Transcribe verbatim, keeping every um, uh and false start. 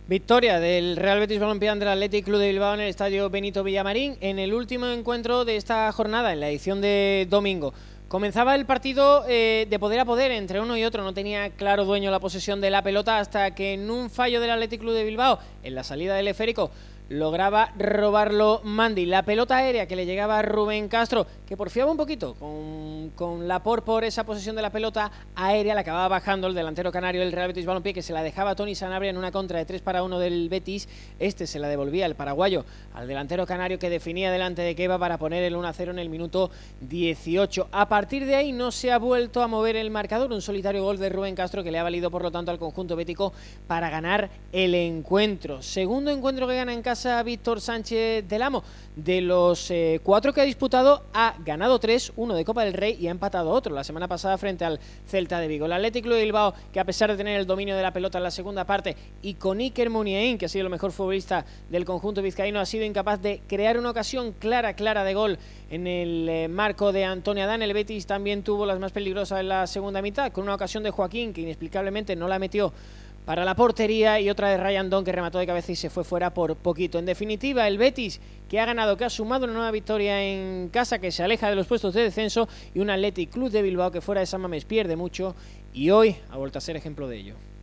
Victoria del Real Betis Balompié ante el Athletic Club de Bilbao en el estadio Benito Villamarín en el último encuentro de esta jornada, en la edición de domingo. Comenzaba el partido eh, de poder a poder entre uno y otro, no tenía claro dueño la posesión de la pelota hasta que en un fallo del Athletic Club de Bilbao, en la salida del esférico, lograba robarlo Mandi. La pelota aérea que le llegaba a Rubén Castro, que porfiaba un poquito con, con la por por esa posesión de la pelota aérea, la acababa bajando el delantero canario del Real Betis Balompié, que se la dejaba a Toni Sanabria en una contra de tres para uno del Betis. Este se la devolvía el paraguayo al delantero canario, que definía delante de Kepa para poner el uno a cero en el minuto dieciocho. A partir de ahí no se ha vuelto a mover el marcador, un solitario gol de Rubén Castro que le ha valido por lo tanto al conjunto bético para ganar el encuentro. Segundo encuentro que gana en casa Víctor Sánchez del Amo. De los eh, cuatro que ha disputado, ha ganado tres, uno de Copa del Rey, y ha empatado otro la semana pasada frente al Celta de Vigo. El Athletic Club de Bilbao, que a pesar de tener el dominio de la pelota en la segunda parte y con Iker Muniain, que ha sido el mejor futbolista del conjunto vizcaíno, ha sido incapaz de crear una ocasión clara, clara de gol en el eh, marco de Antonio Adán. El Betis también tuvo las más peligrosas en la segunda mitad, con una ocasión de Joaquín que inexplicablemente no la metió para la portería, y otra de Ryan Don, que remató de cabeza y se fue fuera por poquito. En definitiva, el Betis, que ha ganado, que ha sumado una nueva victoria en casa, que se aleja de los puestos de descenso, y un Athletic Club de Bilbao que fuera de San Mamés pierde mucho y hoy ha vuelto a ser ejemplo de ello.